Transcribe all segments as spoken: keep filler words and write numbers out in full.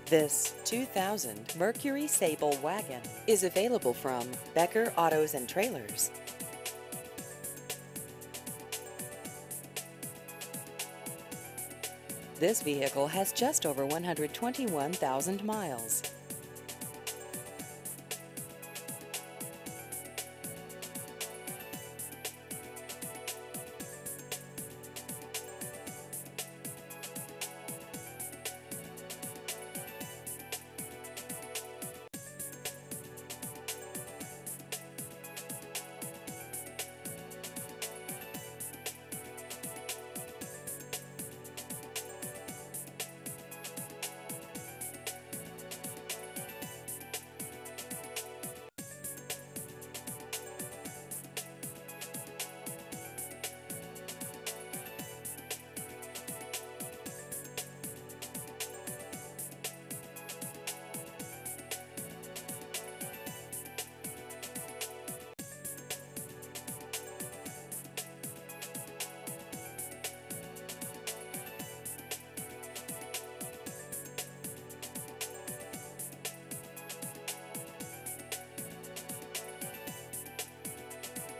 This two thousand Mercury Sable wagon is available from Becker Autos and Trailers. This vehicle has just over one hundred twenty-one thousand miles.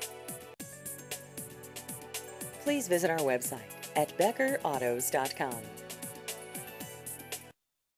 Please visit our website at becker autos dot com.